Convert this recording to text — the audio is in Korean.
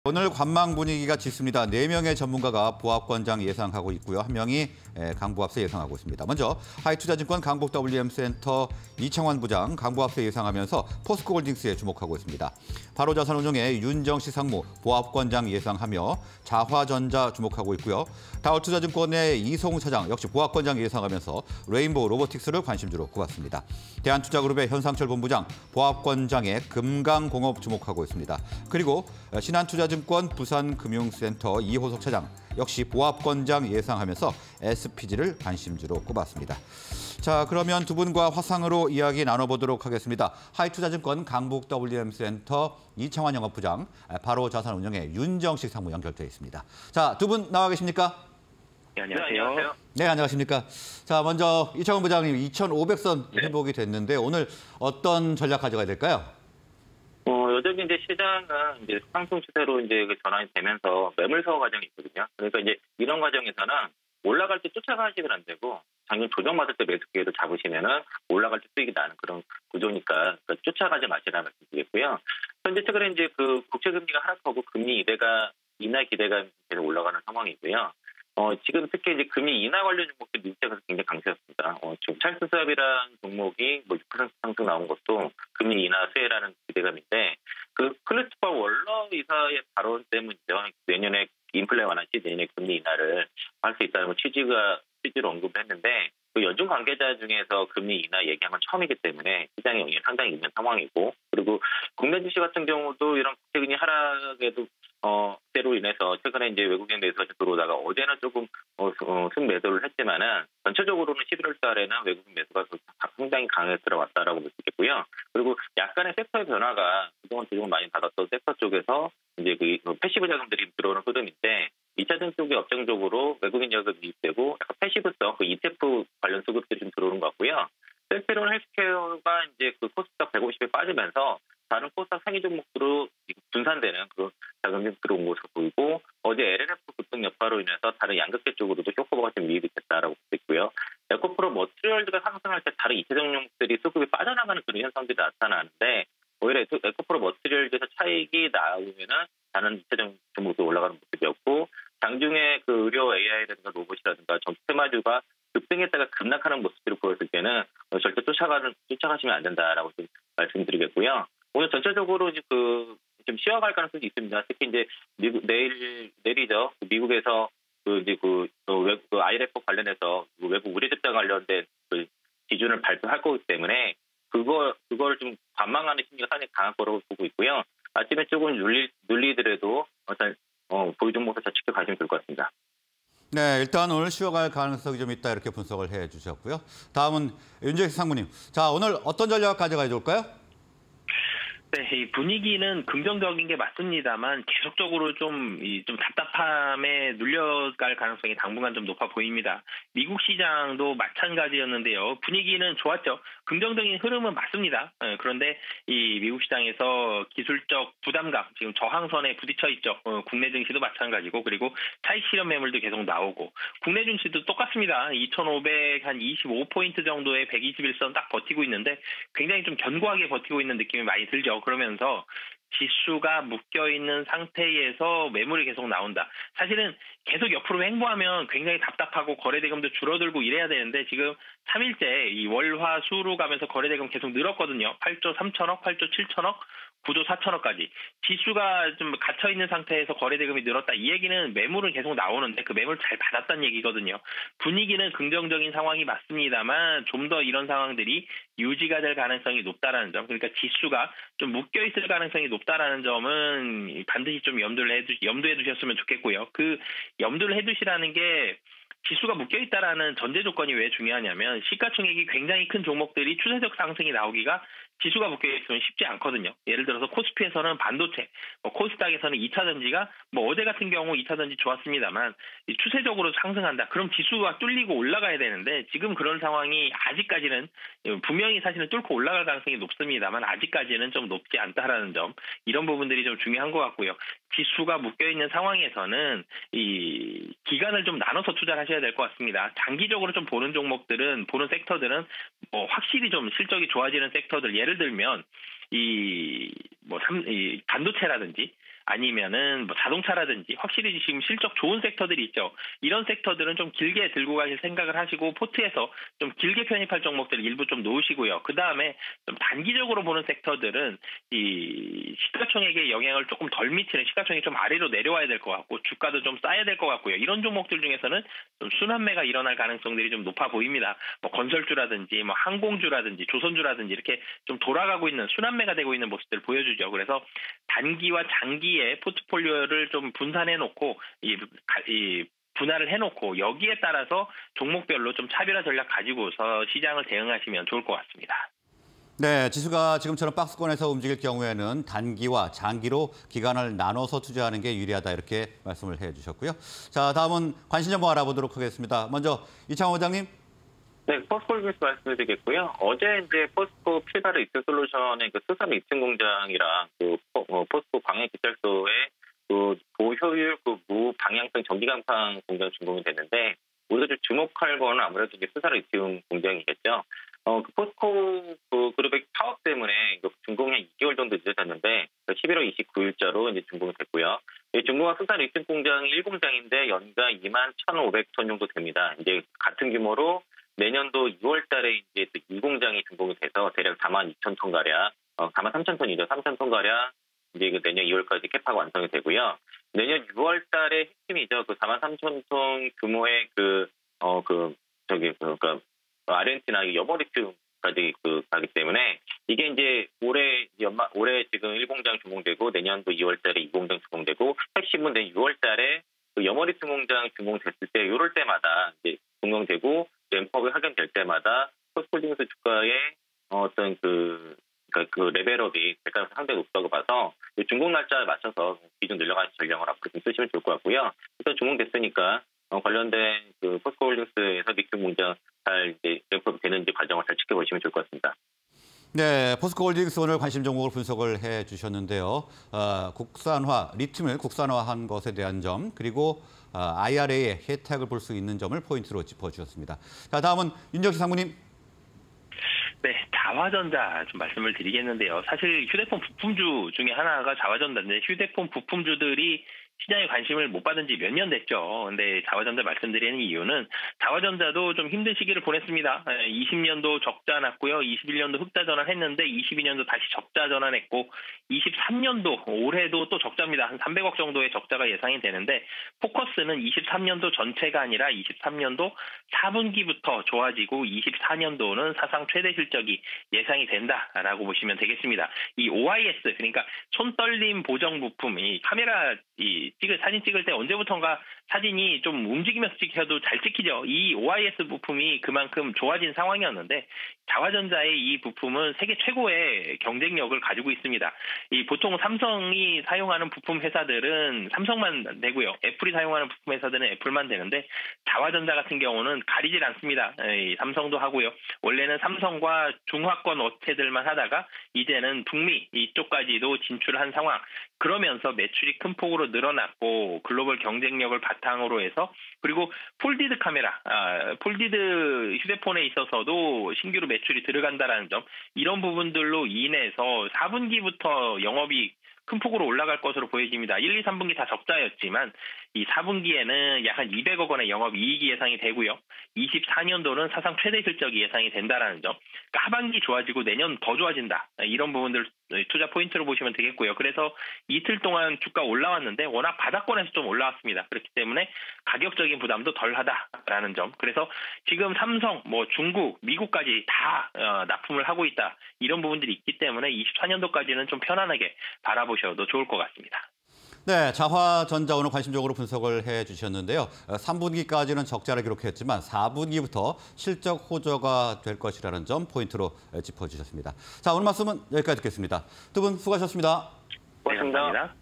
오늘 관망 분위기가 짙습니다. 4명의 전문가가 보합권장 예상하고 있고요. 1명이 강보합세 예상하고 있습니다. 먼저 하이투자증권 강북 WM센터 이청환 부장 강보합세 예상하면서 포스코홀딩스에 주목하고 있습니다. 바로자산운용의 윤정식 상무 보합권장 예상하며 자화전자 주목하고 있고요. 다우투자증권의 이송우 차장 역시 보합권장 예상하면서 레인보우 로보틱스를 관심주로 꼽았습니다. 대한투자그룹의 현상철 본부장 보합권장의 금강공업 주목하고 있습니다. 그리고 신한투자증권 부산금융센터 이호석 차장 역시 보합권장 예상하면서 SPG를 관심주로 꼽았습니다. 자, 그러면 두 분과 화상으로 이야기 나눠보도록 하겠습니다. 하이투자증권 강북 WM센터 이청환 영업부장, 바로자산운용의 윤정식 상무 연결되어 있습니다. 자, 두 분 나와 계십니까? 네, 안녕하세요. 네, 안녕하십니까. 자, 먼저 이청환 부장님 2,500선 회복이 됐는데 오늘 어떤 전략 가져가야 될까요? 여전히 이제 시장은 이제 상승 추세로 이제 전환이 되면서 매물서 과정이 있거든요. 그러니까 이제 이런 과정에서는 올라갈 때 쫓아가시면 안 되고 장중 조정받을 때 매수 기회를 잡으시면은 올라갈 때 수익이 나는 그런 구조니까 쫓아가지 마시라는 말씀드리겠고요. 현재 최근에 이제 그 국채금리가 하락하고 금리 인하 기대가 계속 올라가는 상황이고요. 지금 특히 이제 금리 인하 관련 종목들 밀대가 굉장히 강세였습니다. 지금 찰스 수압이라는 종목이 뭐 6% 상승 나온 것도 금리 인하 수혜라는 기대감인데 그 클래스파 월러 이사의 발언 때문이죠. 내년에 인플레 완화 시 내년에 금리 인하를 할 수 있다는 취지로 언급을 했는데 그 연준 관계자 중에서 금리 인하 얘기한 건 처음이기 때문에 시장의 영향이 상당히 있는 상황이고 그리고 국내 주식 같은 경우도 이런 국채금리 하락에도 때로 인해서 최근에 이제 외국인 매수가 들어오다가 어제는 조금 순매도를 했지만은 전체적으로는 11월 달에는 외국인 매수가 상당히 강하게 들어왔다라고 볼 수 있겠고요. 그리고 약간의 섹터의 변화가 그동안 주목을 많이 받았던 섹터 쪽에서 이제 그 패시브 자금들이 들어오는 흐름인데 2차전 쪽에 업종적으로 외국인 자금이 유입되고 약간 패시브성 그 ETF 관련 수급들이 좀 들어오는 것 같고요. 셀트리온 헬스케어가 이제 그 코스닥 150에 빠지면서 다른 코스닥 상위 종목으로 분산되는 그 자금이 들어온 것으로 보이고 어제 LLF 급등 여파로 인해서 다른 양극재 쪽으로도 쇼커버가 좀 유입이 됐다라고 볼 수 있고요. 에코프로 머티리얼즈가 상승할 때 다른 2차 종목들이 수급이 빠져나가는 그런 현상들이 나타나는데 오히려 에코프로 머티리얼즈에서 차익이 나오면은 다른 2차 종목도 올라가는 모습이었고 장중에 그 의료 AI라든가 로봇이라든가 전기 테마주가 급등했다가 급락하는 모습들을 보였을 때는 절대 쫓아가시면 안 된다라고 좀 말씀드리겠고요. 오늘 전체적으로 이제 좀 쉬어갈 가능성이 있습니다. 특히 이제 내일이죠. 미국에서 외국 IRF 관련해서 외국 우려 집단 관련된 그 기준을 발표할 거기 때문에 그걸 좀 관망하는 심리가 상당히 강할 거라고 보고 있고요. 아침에 조금 눌리더라도 일단 보유 종목을 잘 지켜가시면 좋을 것 같습니다. 네, 일단 오늘 쉬어갈 가능성이 좀 있다 이렇게 분석을 해주셨고요. 다음은 윤정식 상무님. 자, 오늘 어떤 전략 가져가야 좋을까요? 네, 이 분위기는 긍정적인 게 맞습니다만 계속적으로 좀 답답함에 눌려갈 가능성이 당분간 좀 높아 보입니다. 미국 시장도 마찬가지였는데요. 분위기는 좋았죠. 긍정적인 흐름은 맞습니다. 그런데 이 미국 시장에서 기술적 부담감, 지금 저항선에 부딪혀 있죠. 국내 증시도 마찬가지고 그리고 차익 실현 매물도 계속 나오고 국내 증시도 똑같습니다. 2,525포인트 정도의 121선 딱 버티고 있는데 굉장히 좀 견고하게 버티고 있는 느낌이 많이 들죠. 그러면서 지수가 묶여있는 상태에서 매물이 계속 나온다. 사실은 계속 옆으로 횡보하면 굉장히 답답하고 거래대금도 줄어들고 이래야 되는데 지금 3일째 이 월화 수로 가면서 거래대금 계속 늘었거든요. 8조 3천억, 8조 7천억, 9조 4천억까지. 지수가 좀 갇혀있는 상태에서 거래대금이 늘었다. 이 얘기는 매물은 계속 나오는데 그 매물 잘 받았다는 얘기거든요. 분위기는 긍정적인 상황이 맞습니다만 좀 더 이런 상황들이 유지가 될 가능성이 높다라는 점. 그러니까 지수가 좀 묶여있을 가능성이 높다라는 점은 반드시 좀 염두에 두셨으면 좋겠고요. 그 염두를 해두시라는 게 지수가 묶여있다라는 전제 조건이 왜 중요하냐면 시가총액이 굉장히 큰 종목들이 추세적 상승이 나오기가 지수가 묶여있으면 쉽지 않거든요. 예를 들어서 코스피에서는 반도체, 코스닥에서는 2차전지가 어제 같은 경우 2차전지 좋았습니다만 추세적으로 상승한다. 그럼 지수가 뚫리고 올라가야 되는데 지금 그런 상황이 아직까지는 분명히 사실은 뚫고 올라갈 가능성이 높습니다만 아직까지는 좀 높지 않다라는 점 이런 부분들이 좀 중요한 것 같고요. 지수가 묶여있는 상황에서는 이 기간을 좀 나눠서 투자를 하셔야 될 것 같습니다. 장기적으로 좀 보는 종목들은 보는 섹터들은 확실히 좀 실적이 좋아지는 섹터들 예를 들면 이 반도체라든지 아니면은 뭐 자동차라든지 확실히 지금 실적 좋은 섹터들이 있죠. 이런 섹터들은 좀 길게 들고 가실 생각을 하시고 포트에서 좀 길게 편입할 종목들 일부 좀 놓으시고요. 그 다음에 좀 단기적으로 보는 섹터들은 이 시가총액의 영향을 조금 덜 미치는 시가총액이 좀 아래로 내려와야 될 것 같고 주가도 좀 싸야 될 것 같고요. 이런 종목들 중에서는 좀 순환매가 일어날 가능성들이 좀 높아 보입니다. 뭐 건설주라든지 뭐 항공주라든지 조선주라든지 이렇게 좀 돌아가고 있는 순환매가 되고 있는 모습들을 보여주죠. 그래서 단기와 장기의 포트폴리오를 좀 분산해 놓고 이 분할을 해놓고 여기에 따라서 종목별로 좀 차별화 전략 가지고서 시장을 대응하시면 좋을 것 같습니다. 네, 지수가 지금처럼 박스권에서 움직일 경우에는 단기와 장기로 기간을 나눠서 투자하는 게 유리하다 이렇게 말씀을 해주셨고요. 자, 다음은 관심 정보 알아보도록 하겠습니다. 먼저 이창호 원장님. 네, 포스코홀딩스 말씀드리겠고요. 어제 이제 포스코 필바르 이트 솔루션의 그 수산 리튬 공장이랑 그 포스코 광해기찰소의 그 고효율 그 무방향성 전기강판 공장 준공이 됐는데 우리가 좀 주목할 거는 아무래도 이제 수산 리튬 공장이겠죠. 그 포스코 그 그룹의 파업 때문에 준공이 한 2개월 정도 늦어졌는데 11월 29일자로 이제 준공이 됐고요. 준공한 수산 리튬 공장이 1공장인데 연가 2만 1,500톤 정도 됩니다. 이제 같은 규모로 내년도 2월 달에 이제 또 2공장이 준공이 돼서 대략 4만 2천 톤 가량, 4만 3천 톤이죠. 3천 ton 가량 이제 내년 2월까지 캐파가 완성이 되고요. 내년 6월 달에 핵심이죠. 그 4만 3천 톤 규모의 아르헨티나 여머리튬까지 가기 때문에 이게 이제 올해 지금 1공장 준공되고 내년도 2월 달에 2공장 준공되고 핵심은 내년 6월 달에 그 여머리튬 공장 준공됐을 때 이럴 때마다 이제 준공되고 램프업이 확연될 때마다 포스코홀딩스 주가의 어떤 그 레벨업이 대가가 상당히 높다고 봐서 준공 날짜에 맞춰서 비중 늘려가는 전략을 앞으로 좀 쓰시면 좋을 것 같고요. 일단 준공됐으니까 관련된 그 포스코홀딩스에서 리튬 공장 잘 이제 램프업이 되는지 과정을 잘 지켜보시면 좋을 것 같습니다. 네, 포스코홀딩스 오늘 관심 종목을 분석을 해주셨는데요. 국산화, 리튬을 국산화한 것에 대한 점, 그리고 IRA의 혜택을 볼 수 있는 점을 포인트로 짚어주셨습니다. 자, 다음은 윤정식 상무님. 네, 자화전자 좀 말씀을 드리겠는데요. 사실 휴대폰 부품주 중에 하나가 자화전자인데 휴대폰 부품주들이 시장에 관심을 못 받은 지 몇 년 됐죠. 근데 자화전자 말씀드리는 이유는 자화전자도 좀 힘든 시기를 보냈습니다. 20년도 적자 났고요. 21년도 흑자 전환했는데 22년도 다시 적자 전환했고 23년도 올해도 또 적자입니다. 한 300억 정도의 적자가 예상이 되는데 포커스는 23년도 전체가 아니라 23년도 4분기부터 좋아지고 24년도는 사상 최대 실적이 예상이 된다라고 보시면 되겠습니다. 이 OIS 그러니까 손떨림 보정 부품 이 카메라 사진 찍을 때 언제부턴가 사진이 좀 움직이면서 찍혀도 잘 찍히죠. 이 OIS 부품이 그만큼 좋아진 상황이었는데 자화전자의 이 부품은 세계 최고의 경쟁력을 가지고 있습니다. 보통 삼성이 사용하는 부품 회사들은 삼성만 되고요. 애플이 사용하는 부품 회사들은 애플만 되는데 자화전자 같은 경우는 가리질 않습니다. 삼성도 하고요. 원래는 삼성과 중화권 업체들만 하다가 이제는 북미 이쪽까지도 진출한 상황. 그러면서 매출이 큰 폭으로 늘어났고 글로벌 경쟁력을 바탕으로 해서 그리고 폴디드 카메라, 폴디드 휴대폰에 있어서도 신규로 매출이 들어간다라는 점 이런 부분들로 인해서 4분기부터 영업이 큰 폭으로 올라갈 것으로 보여집니다. 1, 2, 3분기 다 적자였지만 이 4분기에는 약 한 200억 원의 영업이익이 예상이 되고요. 24년도는 사상 최대 실적이 예상이 된다라는 점. 그러니까 하반기 좋아지고 내년 더 좋아진다. 이런 부분들 투자 포인트로 보시면 되겠고요. 그래서 이틀 동안 주가 올라왔는데 워낙 바닥권에서 좀 올라왔습니다. 그렇기 때문에 가격적인 부담도 덜하다라는 점. 그래서 지금 삼성, 중국, 미국까지 다 납품을 하고 있다. 이런 부분들이 있기 때문에 24년도까지는 좀 편안하게 바라보셔도 좋을 것 같습니다. 네, 자화전자 오늘 관심적으로 분석을 해주셨는데요. 3분기까지는 적자를 기록했지만 4분기부터 실적 호조가 될 것이라는 점 포인트로 짚어주셨습니다. 자, 오늘 말씀은 여기까지 듣겠습니다. 두 분 수고하셨습니다. 고맙습니다.